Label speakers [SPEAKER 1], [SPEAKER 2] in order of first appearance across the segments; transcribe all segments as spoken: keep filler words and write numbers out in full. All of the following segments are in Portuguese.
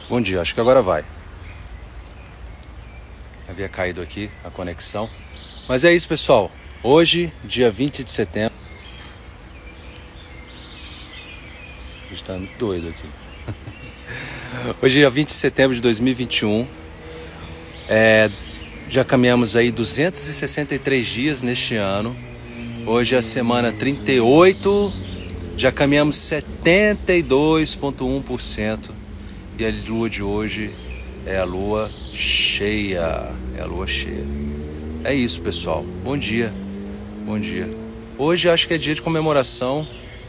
[SPEAKER 1] Bom dia, acho que agora vai. Havia caído aqui a conexão. Mas é isso, pessoal. Hoje, dia vinte de setembro. A gente tá doido aqui. Hoje, dia vinte de setembro de dois mil e vinte e um. É, já caminhamos aí duzentos e sessenta e três dias neste ano. Hoje é a semana trinta e oito. Já caminhamos setenta e dois vírgula um por cento. E a lua de hoje é a lua cheia. É a lua cheia. É isso, pessoal. Bom dia. Bom dia. Hoje acho que é dia de comemoração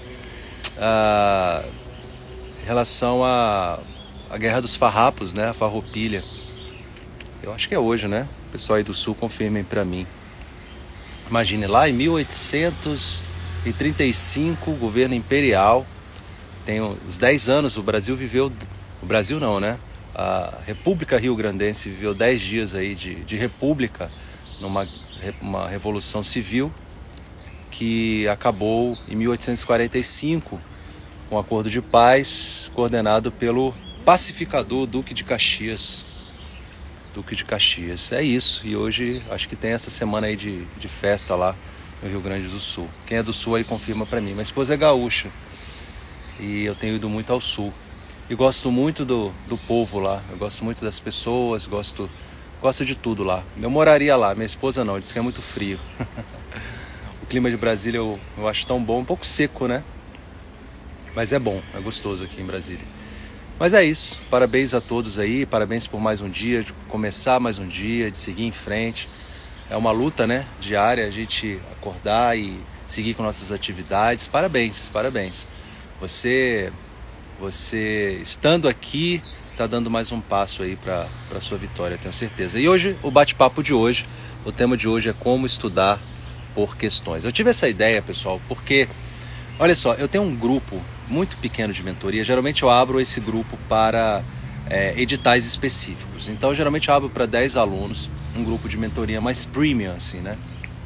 [SPEAKER 1] a, em relação à a, a Guerra dos Farrapos, né? A Farroupilha. Eu acho que é hoje, né? O pessoal aí do Sul, confirmem pra mim. Imagine, lá em mil oitocentos e trinta e cinco, o governo imperial, tem uns dez anos, o Brasil viveu... O Brasil não, né? A República Rio-Grandense viveu dez dias aí de, de república, numa uma revolução civil, que acabou em mil oitocentos e quarenta e cinco, com um acordo de paz coordenado pelo pacificador Duque de Caxias. Duque de Caxias. É isso. E hoje acho que tem essa semana aí de, de festa lá no Rio Grande do Sul. Quem é do Sul aí confirma pra mim. Minha esposa é gaúcha e eu tenho ido muito ao Sul. E gosto muito do, do povo lá. Eu gosto muito das pessoas, gosto, gosto de tudo lá. Eu moraria lá. Minha esposa não, diz que é muito frio. O clima de Brasília eu, eu acho tão bom. Um pouco seco, né? Mas é bom, é gostoso aqui em Brasília. Mas é isso, parabéns a todos aí, parabéns por mais um dia, de começar mais um dia, de seguir em frente. É uma luta, né, diária, a gente acordar e seguir com nossas atividades. Parabéns, parabéns. Você, você estando aqui, está dando mais um passo aí para a sua vitória, tenho certeza. E hoje, o bate-papo de hoje, o tema de hoje é como estudar por questões. Eu tive essa ideia, pessoal, porque, olha só, eu tenho um grupo muito pequeno de mentoria. Geralmente eu abro esse grupo para é, editais específicos. Então geralmente eu abro para dez alunos, um grupo de mentoria mais premium, assim, né?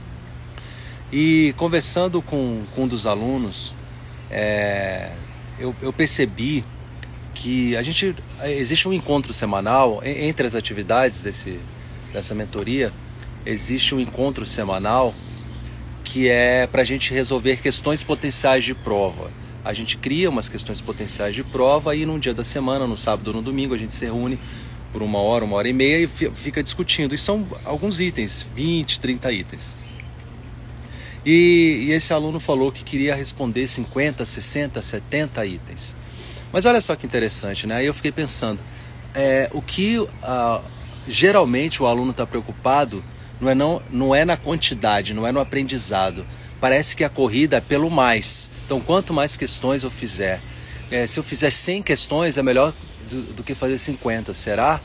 [SPEAKER 1] E conversando com, com um dos alunos, é, eu, eu percebi que a gente, existe um encontro semanal, entre as atividades desse, dessa mentoria, existe um encontro semanal que é para a gente resolver questões potenciais de prova. A gente cria umas questões potenciais de prova e num dia da semana, no sábado ou no domingo, a gente se reúne por uma hora, uma hora e meia e fica discutindo. E são alguns itens, vinte, trinta itens. E, e esse aluno falou que queria responder cinquenta, sessenta, setenta itens. Mas olha só que interessante, né? Aí eu fiquei pensando, é, o que uh, geralmente o aluno está preocupado não é, não, não é na quantidade, não é no aprendizado. Parece que a corrida é pelo mais. Então, quanto mais questões eu fizer, é, se eu fizer cem questões, é melhor do, do que fazer cinquenta, será?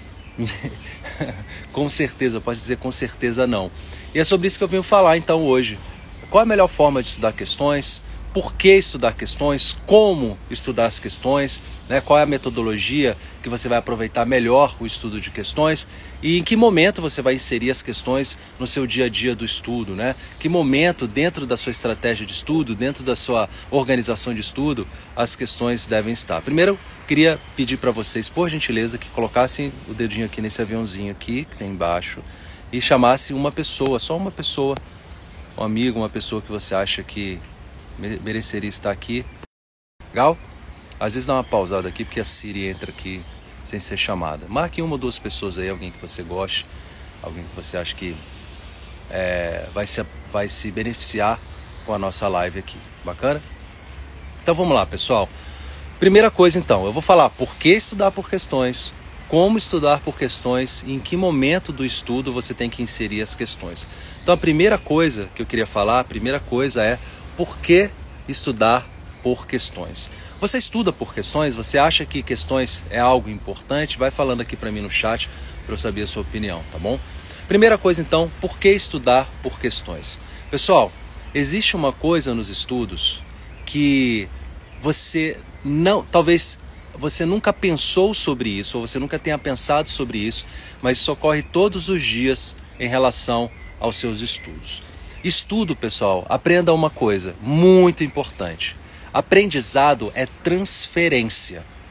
[SPEAKER 1] Com certeza, pode dizer com certeza não. E é sobre isso que eu venho falar então hoje. Qual é a melhor forma de estudar questões? Por que estudar questões? Como estudar as questões? Né? Qual é a metodologia que você vai aproveitar melhor o estudo de questões? E em que momento você vai inserir as questões no seu dia a dia do estudo? Né? Que momento dentro da sua estratégia de estudo, dentro da sua organização de estudo, as questões devem estar? Primeiro, eu queria pedir para vocês, por gentileza, que colocassem o dedinho aqui nesse aviãozinho aqui, que tem embaixo, e chamassem uma pessoa, só uma pessoa, um amigo, uma pessoa que você acha que mereceria estar aqui. Legal? Às vezes dá uma pausada aqui porque a Siri entra aqui sem ser chamada. Marque uma ou duas pessoas aí, alguém que você goste, alguém que você acha que é, vai, se, vai se beneficiar com a nossa live aqui. Bacana? Então vamos lá, pessoal. Primeira coisa então, eu vou falar por que estudar por questões, como estudar por questões e em que momento do estudo você tem que inserir as questões. Então a primeira coisa que eu queria falar, a primeira coisa é por que estudar por questões. Você estuda por questões? Você acha que questões é algo importante? Vai falando aqui para mim no chat para eu saber a sua opinião, tá bom? Primeira coisa então, por que estudar por questões? Pessoal, existe uma coisa nos estudos que você não, talvez você nunca pensou sobre isso, ou você nunca tenha pensado sobre isso, mas isso ocorre todos os dias em relação aos seus estudos. Estudo, pessoal, aprenda uma coisa muito importante. Aprendizado é transferência.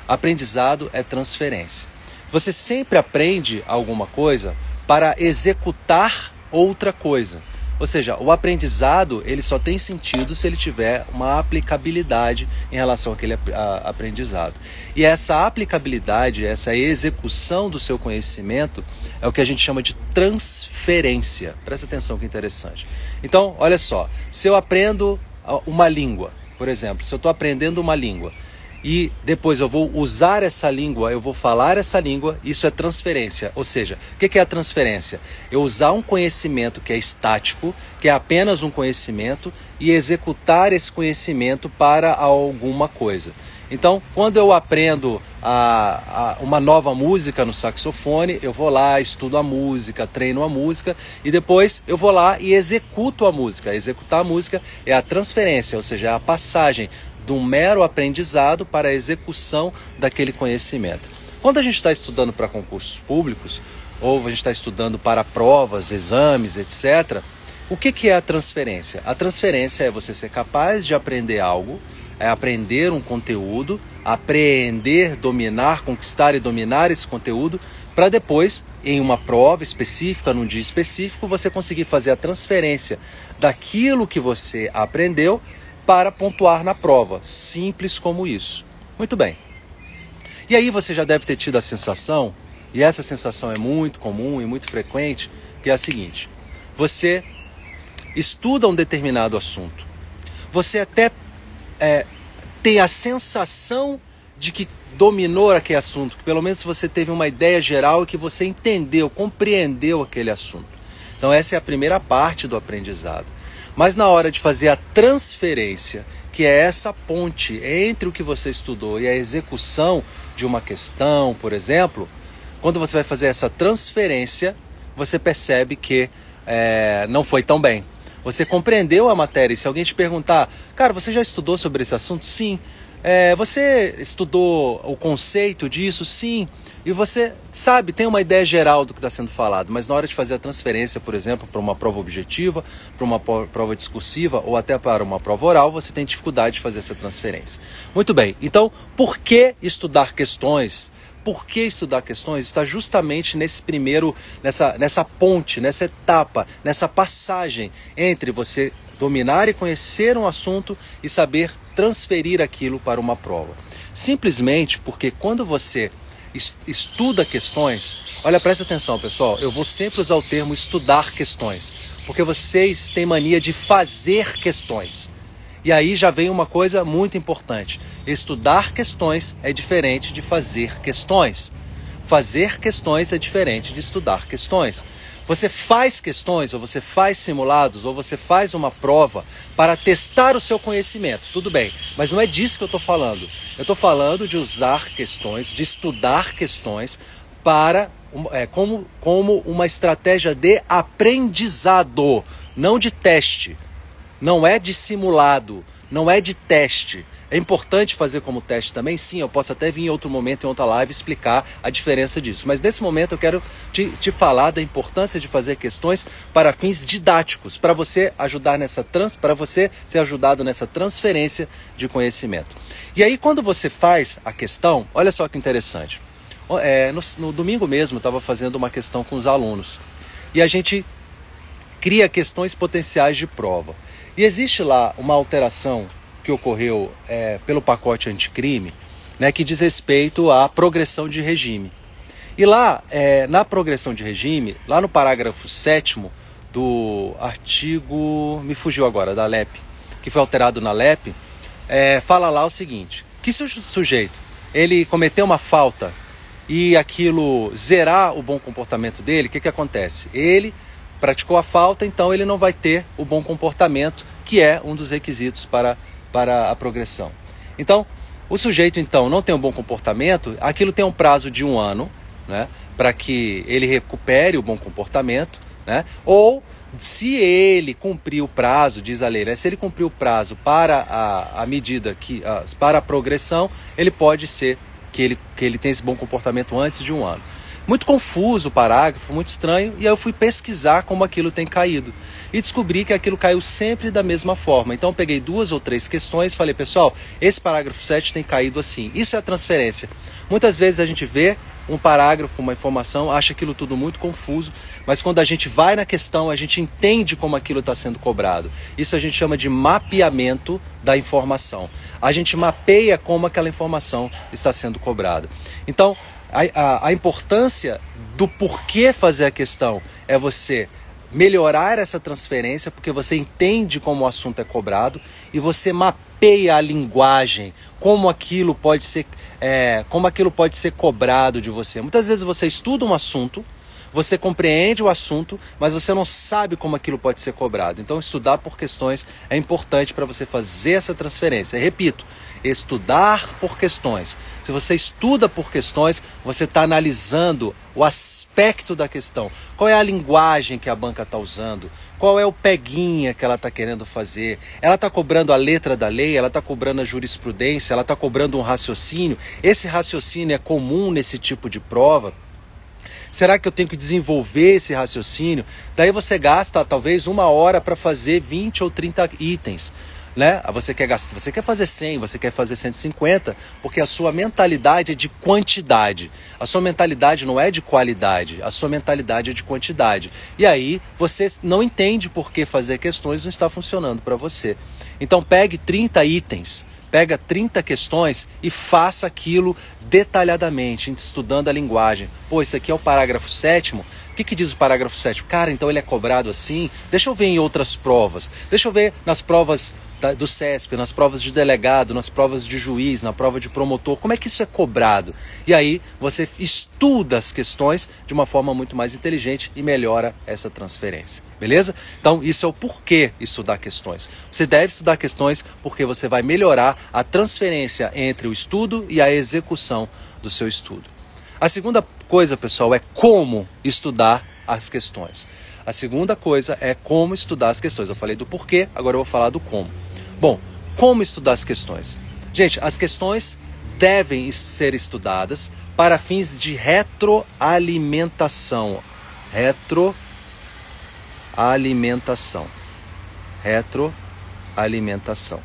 [SPEAKER 1] Aprendizado é transferência. Você sempre aprende alguma coisa para executar outra coisa. Ou seja, o aprendizado ele só tem sentido se ele tiver uma aplicabilidade em relação àquele aprendizado. E essa aplicabilidade, essa execução do seu conhecimento é o que a gente chama de transferência. Presta atenção que interessante. Então, olha só, se eu aprendo uma língua, por exemplo, se eu estou aprendendo uma língua, e depois eu vou usar essa língua, eu vou falar essa língua, isso é transferência. Ou seja, o que é a transferência? Eu usar um conhecimento que é estático, que é apenas um conhecimento, e executar esse conhecimento para alguma coisa. Então, quando eu aprendo a, a, uma nova música no saxofone, eu vou lá, estudo a música, treino a música, e depois eu vou lá e executo a música. Executar a música é a transferência, ou seja, é a passagem de um mero aprendizado para a execução daquele conhecimento. Quando a gente está estudando para concursos públicos, ou a gente está estudando para provas, exames, etcétera, o que, que é a transferência? A transferência é você ser capaz de aprender algo, é aprender um conteúdo, aprender, dominar, conquistar e dominar esse conteúdo, para depois, em uma prova específica, num dia específico, você conseguir fazer a transferência daquilo que você aprendeu para pontuar na prova. Simples como isso. Muito bem. E aí você já deve ter tido a sensação, e essa sensação é muito comum e muito frequente, que é a seguinte: você estuda um determinado assunto, você até é, tem a sensação de que dominou aquele assunto, que pelo menos você teve uma ideia geral e que você entendeu, compreendeu aquele assunto. Então essa é a primeira parte do aprendizado. Mas na hora de fazer a transferência, que é essa ponte entre o que você estudou e a execução de uma questão, por exemplo, quando você vai fazer essa transferência, você percebe que é, não foi tão bem. Você compreendeu a matéria, e se alguém te perguntar, cara, você já estudou sobre esse assunto? Sim. É, você estudou o conceito disso? Sim. E você sabe, tem uma ideia geral do que está sendo falado, mas na hora de fazer a transferência, por exemplo, para uma prova objetiva, para uma prova discursiva ou até para uma prova oral, você tem dificuldade de fazer essa transferência. Muito bem, então por que estudar questões? Por que estudar questões? Está justamente nesse primeiro, nessa, nessa ponte, nessa etapa, nessa passagem entre você dominar e conhecer um assunto e saber transferir aquilo para uma prova. Simplesmente porque quando você estuda questões, olha, presta atenção pessoal, eu vou sempre usar o termo estudar questões, porque vocês têm mania de fazer questões. E aí já vem uma coisa muito importante: estudar questões é diferente de fazer questões. Fazer questões é diferente de estudar questões. Você faz questões, ou você faz simulados, ou você faz uma prova para testar o seu conhecimento. Tudo bem, mas não é disso que eu estou falando. Eu estou falando de usar questões, de estudar questões para, é, como, como uma estratégia de aprendizado, não de teste. Não é de simulado, não é de teste. É importante fazer como teste também? Sim, eu posso até vir em outro momento, em outra live, explicar a diferença disso. Mas nesse momento eu quero te, te falar da importância de fazer questões para fins didáticos, para você ajudar nessa trans, para você ser ajudado nessa transferência de conhecimento. E aí quando você faz a questão, olha só que interessante. É, no, no domingo mesmo eu estava fazendo uma questão com os alunos. E a gente cria questões potenciais de prova. E existe lá uma alteração que ocorreu é, pelo pacote anticrime, né, que diz respeito à progressão de regime. E lá, é, na progressão de regime, lá no parágrafo sétimo do artigo, me fugiu agora, da L E P, que foi alterado na L E P, é, fala lá o seguinte, que se o sujeito ele cometeu uma falta e aquilo zerar o bom comportamento dele, o que, que acontece? Ele praticou a falta, então ele não vai ter o bom comportamento, que é um dos requisitos para, para a progressão. Então, o sujeito então não tem um bom comportamento, aquilo tem um prazo de um ano, né, para que ele recupere o bom comportamento, né, ou se ele cumprir o prazo, diz a lei, né, se ele cumprir o prazo para a, a medida, que, a, para a progressão, ele pode ser que ele, que ele tenha esse bom comportamento antes de um ano. muito confuso o parágrafo, muito estranho, e aí eu fui pesquisar como aquilo tem caído. E descobri que aquilo caiu sempre da mesma forma. Então eu peguei duas ou três questões e falei, pessoal, esse parágrafo sete tem caído assim. Isso é a transferência. Muitas vezes a gente vê um parágrafo, uma informação, acha aquilo tudo muito confuso, mas quando a gente vai na questão, a gente entende como aquilo está sendo cobrado. Isso a gente chama de mapeamento da informação. A gente mapeia como aquela informação está sendo cobrada. Então, a, a, a importância do porquê fazer a questão é você melhorar essa transferência, porque você entende como o assunto é cobrado e você mapeia a linguagem, como aquilo pode ser, é, como aquilo pode ser cobrado de você. Muitas vezes você estuda um assunto, você compreende o assunto, mas você não sabe como aquilo pode ser cobrado. Então, estudar por questões é importante para você fazer essa transferência. Eu repito, estudar por questões. Se você estuda por questões, você está analisando o aspecto da questão. Qual é a linguagem que a banca está usando? Qual é o peguinha que ela está querendo fazer? Ela está cobrando a letra da lei? Ela está cobrando a jurisprudência? Ela está cobrando um raciocínio? Esse raciocínio é comum nesse tipo de prova? Será que eu tenho que desenvolver esse raciocínio? Daí você gasta talvez uma hora para fazer vinte ou trinta itens. Né? Você quer gastar, você quer fazer cem, você quer fazer cento e cinquenta, porque a sua mentalidade é de quantidade. A sua mentalidade não é de qualidade, a sua mentalidade é de quantidade. E aí você não entende por que fazer questões não está funcionando para você. Então pegue trinta itens, pega trinta questões e faça aquilo detalhadamente, estudando a linguagem. Pô, isso aqui é o parágrafo sétimo. O que, que diz o parágrafo sétimo? Cara, então ele é cobrado assim? Deixa eu ver em outras provas. Deixa eu ver nas provas da, do C E S P, nas provas de delegado, nas provas de juiz, na prova de promotor. Como é que isso é cobrado? E aí você estuda as questões de uma forma muito mais inteligente e melhora essa transferência. Beleza? Então, isso é o porquê estudar questões. Você deve estudar questões porque você vai melhorar a transferência entre o estudo e a execução do seu estudo. A segunda coisa, pessoal, é como estudar as questões. A segunda coisa é como estudar as questões. Eu falei do porquê, agora eu vou falar do como. Bom, como estudar as questões? Gente, as questões devem ser estudadas para fins de retroalimentação. Retroalimentação. Retroalimentação.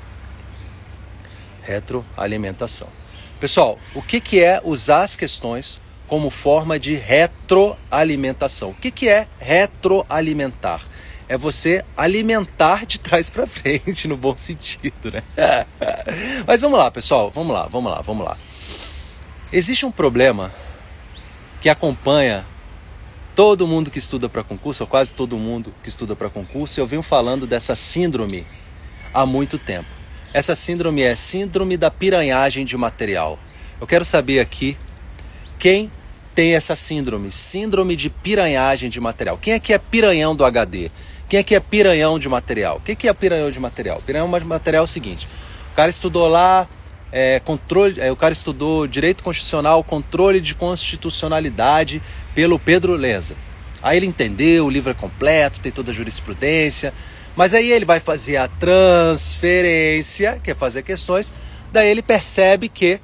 [SPEAKER 1] Retroalimentação. Pessoal, o que, que é usar as questões como forma de retroalimentação? O que, que é retroalimentar? É você alimentar de trás para frente, no bom sentido, né? Mas vamos lá, pessoal, vamos lá, vamos lá, vamos lá. Existe um problema que acompanha todo mundo que estuda para concurso, ou quase todo mundo que estuda para concurso, e eu venho falando dessa síndrome há muito tempo. Essa síndrome é síndrome da piranhagem de material. Eu quero saber aqui quem tem essa síndrome, síndrome de piranhagem de material. Quem é que é piranhão do H D? Quem é que é piranhão de material? O que é piranhão de material? Piranhão de material é o seguinte, o cara estudou lá, é, controle, é, o cara estudou Direito Constitucional, Controle de Constitucionalidade pelo Pedro Lenza. Aí ele entendeu, o livro é completo, tem toda a jurisprudência, mas aí ele vai fazer a transferência, que é fazer questões, daí ele percebe que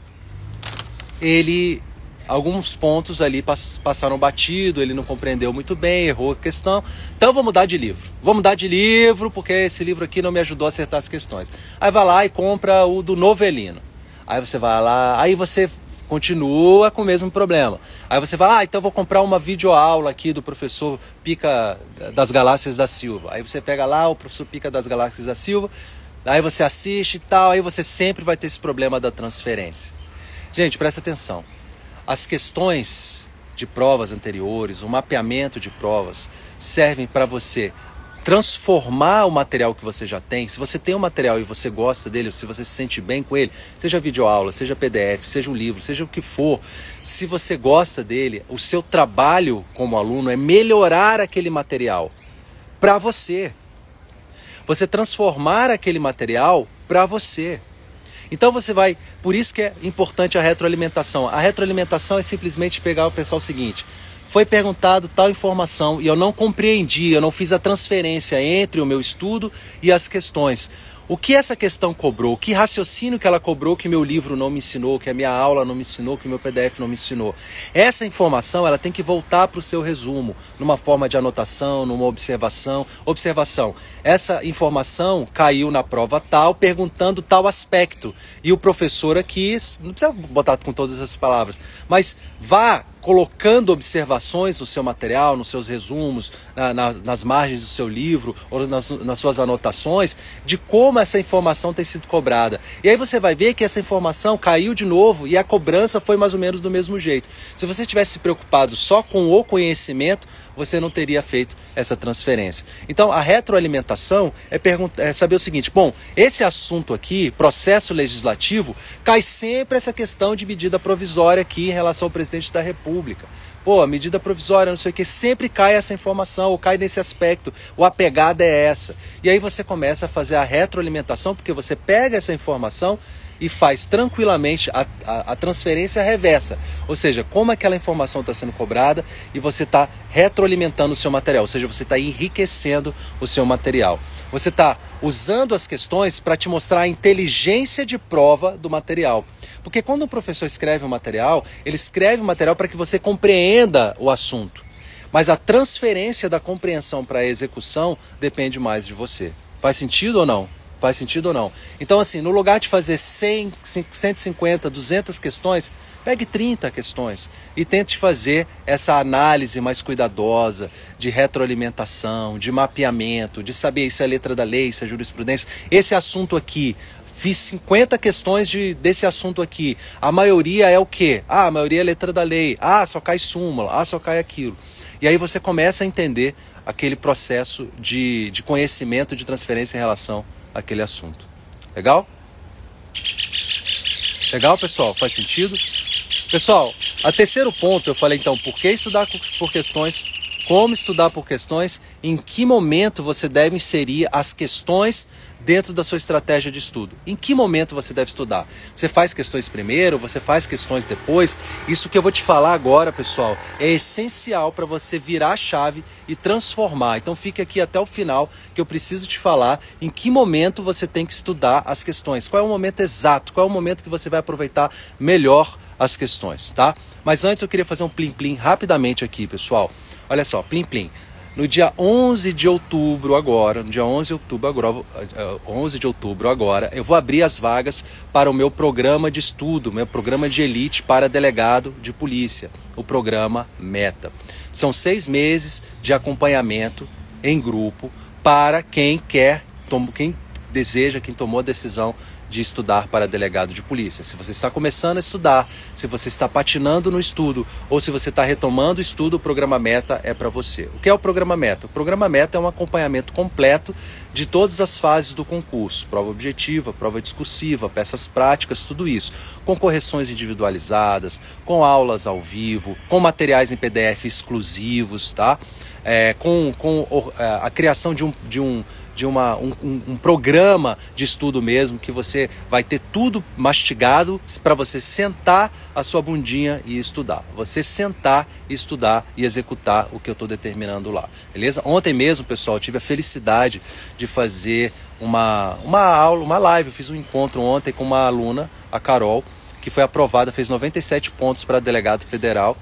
[SPEAKER 1] ele... alguns pontos ali passaram batido, ele não compreendeu muito bem, errou a questão. Então vou mudar de livro. Vou mudar de livro porque esse livro aqui não me ajudou a acertar as questões. Aí vai lá e compra o do Novelino. Aí você vai lá, aí você continua com o mesmo problema. Aí você vai, ah, então eu vou comprar uma videoaula aqui do professor Pica das Galáxias da Silva. Aí você pega lá o professor Pica das Galáxias da Silva, aí você assiste e tal, aí você sempre vai ter esse problema da transferência. Gente, presta atenção. As questões de provas anteriores, o mapeamento de provas, servem para você transformar o material que você já tem. Se você tem um material e você gosta dele, se você se sente bem com ele, seja videoaula, seja P D F, seja um livro, seja o que for, se você gosta dele, o seu trabalho como aluno é melhorar aquele material para você. Você transformar aquele material para você. Então você vai, por isso que é importante a retroalimentação. A retroalimentação é simplesmente pegar e pensar o seguinte: foi perguntado tal informação e eu não compreendi, eu não fiz a transferência entre o meu estudo e as questões. O que essa questão cobrou? Que raciocínio que ela cobrou que meu livro não me ensinou, que a minha aula não me ensinou, que o meu P D F não me ensinou? Essa informação ela tem que voltar para o seu resumo, numa forma de anotação, numa observação. Observação, essa informação caiu na prova tal, perguntando tal aspecto. E o professor aqui, não precisa botar com todas essas palavras, mas vá colocando observações no seu material, nos seus resumos, na, na, nas margens do seu livro, ou nas, nas suas anotações, de como essa informação tem sido cobrada. E aí você vai ver que essa informação caiu de novo e a cobrança foi mais ou menos do mesmo jeito. Se você tivesse se preocupado só com o conhecimento, você não teria feito essa transferência. Então, a retroalimentação é, é saber o seguinte, bom, esse assunto aqui, processo legislativo, cai sempre essa questão de medida provisória aqui em relação ao presidente da República. Pô, a medida provisória, não sei o que, sempre cai essa informação, ou cai nesse aspecto, ou a pegada é essa. E aí você começa a fazer a retroalimentação, porque você pega essa informação e faz tranquilamente a, a, a transferência reversa. Ou seja, como aquela informação está sendo cobrada e você está retroalimentando o seu material. Ou seja, você está enriquecendo o seu material. Você está usando as questões para te mostrar a inteligência de prova do material. Porque quando um professor escreve um material, ele escreve um material para que você compreenda o assunto. Mas a transferência da compreensão para a execução depende mais de você. Faz sentido ou não? Faz sentido ou não? Então, assim, no lugar de fazer cem, cento e cinquenta, duzentas questões, pegue trinta questões e tente fazer essa análise mais cuidadosa de retroalimentação, de mapeamento, de saber isso é letra da lei, isso é jurisprudência. Esse assunto aqui, fiz cinquenta questões de, desse assunto aqui. A maioria é o quê? Ah, a maioria é letra da lei. Ah, só cai súmula. Ah, só cai aquilo. E aí você começa a entender aquele processo de, de conhecimento, de transferência em relação aquele assunto. Legal? Legal, pessoal? Faz sentido? Pessoal, a terceiro ponto eu falei então, por que estudar por questões, como estudar por questões, em que momento você deve inserir as questões dentro da sua estratégia de estudo. Em que momento você deve estudar? Você faz questões primeiro, você faz questões depois? Isso que eu vou te falar agora, pessoal, é essencial para você virar a chave e transformar. Então fique aqui até o final que eu preciso te falar em que momento você tem que estudar as questões. Qual é o momento exato? Qual é o momento que você vai aproveitar melhor as questões, tá? Mas antes eu queria fazer um plim-plim rapidamente aqui, pessoal. Olha só, plim-plim. No dia onze de outubro agora, no dia onze de outubro agora, onze de outubro agora, eu vou abrir as vagas para o meu programa de estudo, meu programa de elite para delegado de polícia, o programa Meta. São seis meses de acompanhamento em grupo para quem quer, quem deseja, quem tomou a decisão de estudar para delegado de polícia. Se você está começando a estudar, se você está patinando no estudo ou se você está retomando o estudo, o programa Meta é para você. O que é o programa Meta? O programa Meta é um acompanhamento completo de todas as fases do concurso. Prova objetiva, prova discursiva, peças práticas, tudo isso. Com correções individualizadas, com aulas ao vivo, com materiais em P D F exclusivos, tá? É, com, com a criação de um, de um, de uma, um, um, um programa de estudo mesmo, que você vai ter tudo mastigado para você sentar a sua bundinha e estudar. Você sentar e estudar e executar o que eu estou determinando lá. Beleza? Ontem mesmo, pessoal, eu tive a felicidade de fazer uma, uma aula, uma live. Eu fiz um encontro ontem com uma aluna, a Carol, que foi aprovada, fez noventa e sete pontos para delegado federal.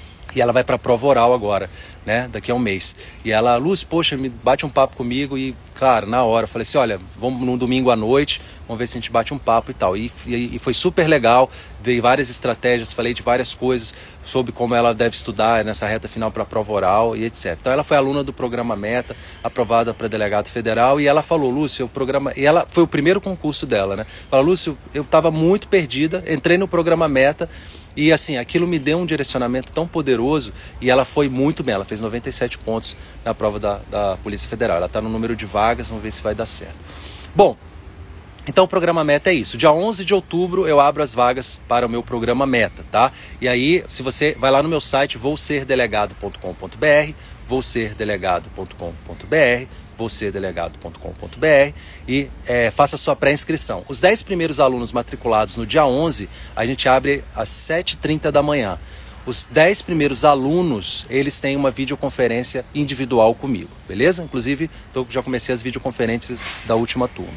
[SPEAKER 1] E ela vai para a prova oral agora, né? Daqui a um mês. E ela, Luz, poxa, me bate um papo comigo. E, claro, na hora, eu falei assim, olha, vamos num domingo à noite, vamos ver se a gente bate um papo e tal. E, e, e foi super legal, dei várias estratégias, falei de várias coisas sobre como ela deve estudar nessa reta final para a prova oral e etcétera. Então ela foi aluna do programa Meta, aprovada para delegado federal. E ela falou, Lúcio, o programa... E ela foi o primeiro concurso dela, né? Falou, Lúcio, eu estava muito perdida, entrei no programa Meta. E assim, aquilo me deu um direcionamento tão poderoso e ela foi muito bem, ela fez noventa e sete pontos na prova da, da Polícia Federal. Ela está no número de vagas, vamos ver se vai dar certo. Bom, então o programa Meta é isso. Dia onze de outubro eu abro as vagas para o meu programa Meta, tá? E aí, se você vai lá no meu site, vou ser delegado ponto com ponto br, vou ser delegado ponto com ponto br, vou ser delegado ponto com ponto br e é, faça sua pré-inscrição. Os dez primeiros alunos matriculados no dia onze, a gente abre às sete e trinta da manhã. Os dez primeiros alunos, eles têm uma videoconferência individual comigo, beleza? Inclusive, tô, já comecei as videoconferências da última turma.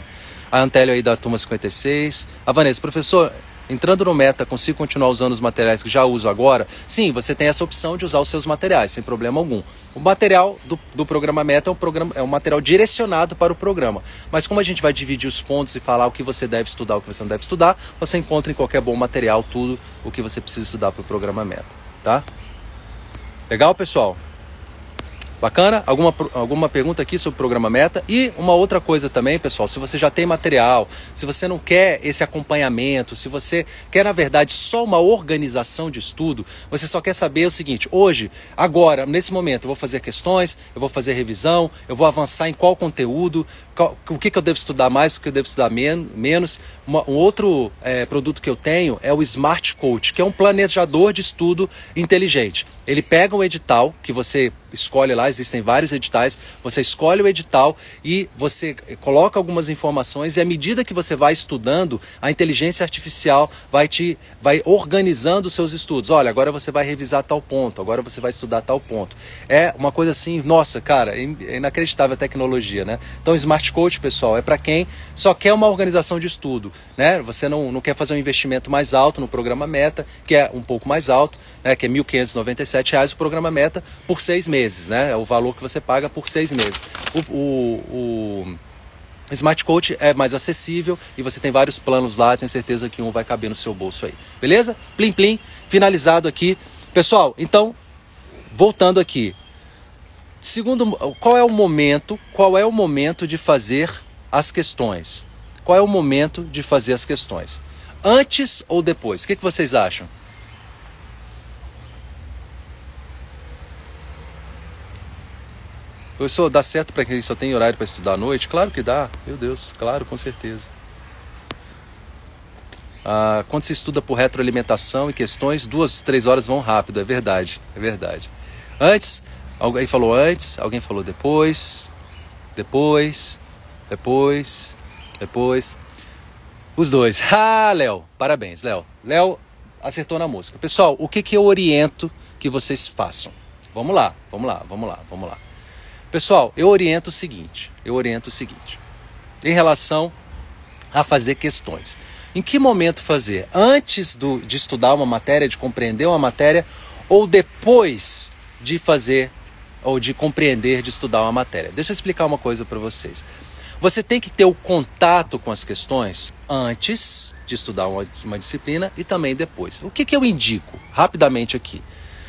[SPEAKER 1] A Antélio aí da turma cinquenta e seis. A Vanessa, professor, entrando no Meta, consigo continuar usando os materiais que já uso agora? Sim, você tem essa opção de usar os seus materiais, sem problema algum. O material do, do programa Meta é um, programa, é um material direcionado para o programa. Mas como a gente vai dividir os pontos e falar o que você deve estudar, o que você não deve estudar, você encontra em qualquer bom material tudo o que você precisa estudar para o programa Meta. Tá? Legal, pessoal? Bacana? Alguma, alguma pergunta aqui sobre o programa Meta? E uma outra coisa também, pessoal, se você já tem material, se você não quer esse acompanhamento, se você quer, na verdade, só uma organização de estudo, você só quer saber o seguinte: hoje, agora, nesse momento, eu vou fazer questões, eu vou fazer revisão, eu vou avançar em qual conteúdo, qual, o que, que eu devo estudar mais, o que eu devo estudar men menos. Uma, um outro é, produto que eu tenho é o Smart Coach, que é um planejador de estudo inteligente. Ele pega um edital que você escolhe lá, existem vários editais, você escolhe o edital e você coloca algumas informações, e à medida que você vai estudando, a inteligência artificial vai te vai organizando os seus estudos. Olha, agora você vai revisar tal ponto, agora você vai estudar tal ponto. É uma coisa assim, nossa, cara, é inacreditável a tecnologia, né? Então, Smart Coach, pessoal, é para quem só quer uma organização de estudo, né? Você não, não quer fazer um investimento mais alto no programa Meta, que é um pouco mais alto, né? Que é mil quinhentos e noventa e sete reais o programa Meta por seis meses, né? É o valor que você paga por seis meses. O, o, o Smart Coach é mais acessível e você tem vários planos lá, tenho certeza que um vai caber no seu bolso aí. Beleza? Plim, plim, finalizado aqui. Pessoal, então, voltando aqui. Segundo, qual é o momento, qual é o momento de fazer as questões? Qual é o momento de fazer as questões? Antes ou depois? O que, que vocês acham? Professor, dá certo para quem só tem horário para estudar à noite? Claro que dá, meu Deus, claro, com certeza. Ah, quando se estuda por retroalimentação e questões, duas, três horas vão rápido, é verdade, é verdade. Antes, alguém falou antes, alguém falou depois, depois, depois, depois. Os dois. Ah, Léo, parabéns, Léo. Léo acertou na música. Pessoal, o que, que eu oriento que vocês façam? Vamos lá, vamos lá, vamos lá, vamos lá. Pessoal, eu oriento o seguinte, eu oriento o seguinte, em relação a fazer questões. Em que momento fazer? Antes do, de estudar uma matéria, de compreender uma matéria, ou depois de fazer, ou de compreender, de estudar uma matéria? Deixa eu explicar uma coisa para vocês. Você tem que ter o contato com as questões antes de estudar uma, uma disciplina e também depois. O que, que eu indico, rapidamente aqui?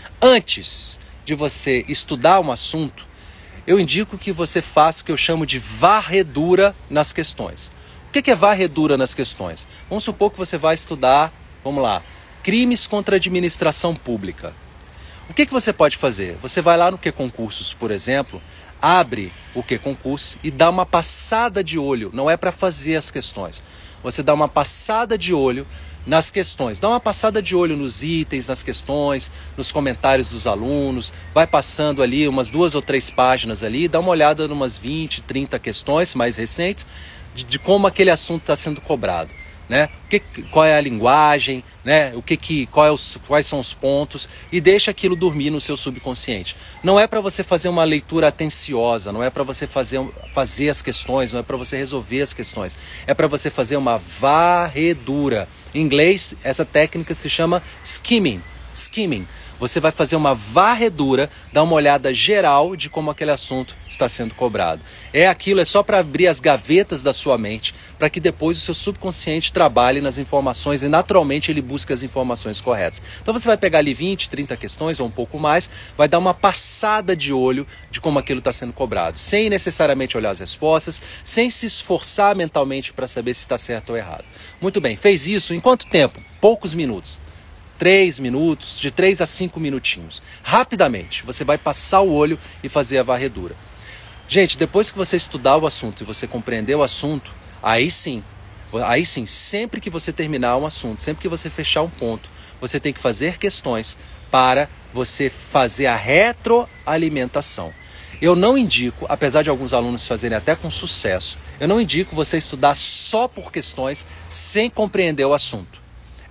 [SPEAKER 1] Antes de você estudar um assunto, eu indico que você faça o que eu chamo de varredura nas questões. O que é varredura nas questões? Vamos supor que você vai estudar, vamos lá, crimes contra a administração pública. O que, que você pode fazer? Você vai lá no Que Concursos, por exemplo, abre o Que Concursos e dá uma passada de olho. Não é para fazer as questões. Você dá uma passada de olho nas questões. Dá uma passada de olho nos itens, nas questões, nos comentários dos alunos, vai passando ali umas duas ou três páginas ali, dá uma olhada em umas vinte, trinta questões mais recentes de, de como aquele assunto está sendo cobrado. Né? O que, qual é a linguagem, né? O que, que, qual é os, quais são os pontos, e deixa aquilo dormir no seu subconsciente. Não é para você fazer uma leitura atenciosa, não é para você fazer, fazer as questões, não é para você resolver as questões, é para você fazer uma varredura. Em inglês, essa técnica se chama skimming. Skimming. Você vai fazer uma varredura, dar uma olhada geral de como aquele assunto está sendo cobrado. É aquilo, é só para abrir as gavetas da sua mente, para que depois o seu subconsciente trabalhe nas informações e naturalmente ele busque as informações corretas. Então você vai pegar ali vinte, trinta questões ou um pouco mais, vai dar uma passada de olho de como aquilo está sendo cobrado, sem necessariamente olhar as respostas, sem se esforçar mentalmente para saber se está certo ou errado. Muito bem, fez isso em quanto tempo? Poucos minutos. Três minutos, de três a cinco minutinhos. Rapidamente, você vai passar o olho e fazer a varredura. Gente, depois que você estudar o assunto e você compreender o assunto, aí sim, aí sim, sempre que você terminar um assunto, sempre que você fechar um ponto, você tem que fazer questões para você fazer a retroalimentação. Eu não indico, apesar de alguns alunos fazerem até com sucesso, eu não indico você estudar só por questões sem compreender o assunto.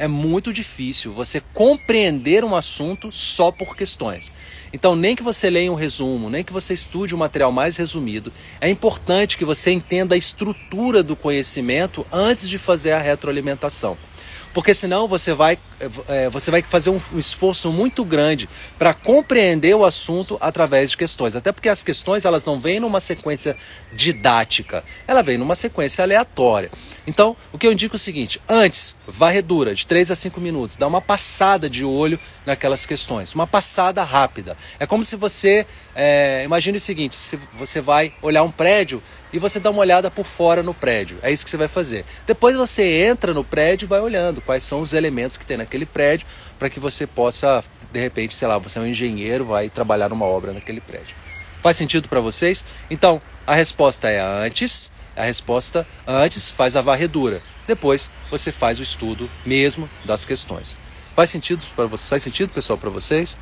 [SPEAKER 1] é muito difícil você compreender um assunto só por questões. Então, nem que você leia um resumo, nem que você estude um material mais resumido, é importante que você entenda a estrutura do conhecimento antes de fazer a retroalimentação. Porque senão você vai, é, você vai fazer um, um esforço muito grande para compreender o assunto através de questões. Até porque as questões elas não vêm numa sequência didática, ela vem numa sequência aleatória. Então, o que eu indico é o seguinte: antes, varredura de três a cinco minutos, dá uma passada de olho naquelas questões, uma passada rápida. É como se você, é, imagine o seguinte, se você vai olhar um prédio e você dá uma olhada por fora no prédio, é isso que você vai fazer. Depois você entra no prédio e vai olhando quais são os elementos que tem naquele prédio para que você possa, de repente, sei lá, você é um engenheiro, vai trabalhar numa obra naquele prédio. Faz sentido para vocês? Então, a resposta é antes, a resposta antes faz a varredura. Depois você faz o estudo mesmo das questões. Faz sentido para vocês? Faz sentido, pessoal, para vocês?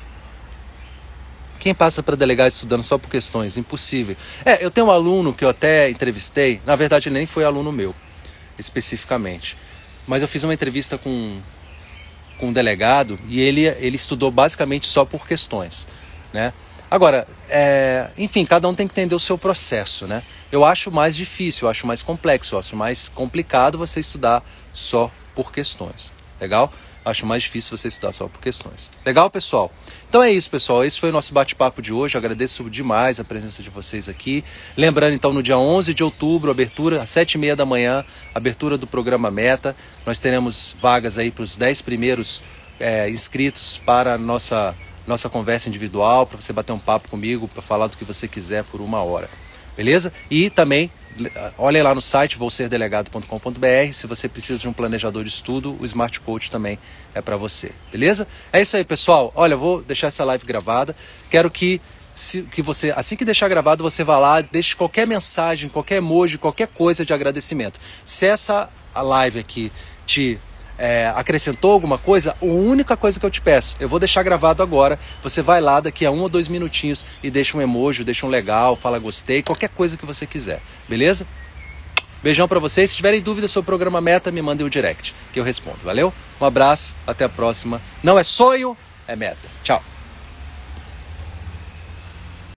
[SPEAKER 1] Quem passa para delegado estudando só por questões? Impossível. É, eu tenho um aluno que eu até entrevistei, na verdade ele nem foi aluno meu, especificamente. Mas eu fiz uma entrevista com, com um delegado e ele, ele estudou basicamente só por questões, né? Agora, é, enfim, cada um tem que entender o seu processo, né? Eu acho mais difícil, eu acho mais complexo, eu acho mais complicado você estudar só por questões. Legal? Acho mais difícil você estudar só por questões. Legal, pessoal? Então é isso, pessoal. Esse foi o nosso bate-papo de hoje. Eu agradeço demais a presença de vocês aqui. Lembrando, então, no dia onze de outubro, abertura às sete e meia da manhã, abertura do programa Meta. Nós teremos vagas aí para os dez primeiros é, inscritos para a nossa, nossa conversa individual, para você bater um papo comigo, para falar do que você quiser por uma hora. Beleza? E também, olhem lá no site vou ser delegado ponto com ponto br, se você precisa de um planejador de estudo, o Smart Coach também é para você. Beleza? É isso aí, pessoal. Olha, eu vou deixar essa live gravada. Quero que, se, que você, assim que deixar gravado, você vá lá, deixe qualquer mensagem, qualquer emoji, qualquer coisa de agradecimento. Se essa a live aqui te... É, acrescentou alguma coisa, a única coisa que eu te peço, eu vou deixar gravado agora, você vai lá daqui a um ou dois minutinhos e deixa um emoji, deixa um legal, fala gostei, qualquer coisa que você quiser, beleza? Beijão pra vocês, se tiverem dúvidas sobre o programa Meta, me mandem o direct, que eu respondo, valeu? Um abraço, até a próxima, não é sonho, é meta, tchau!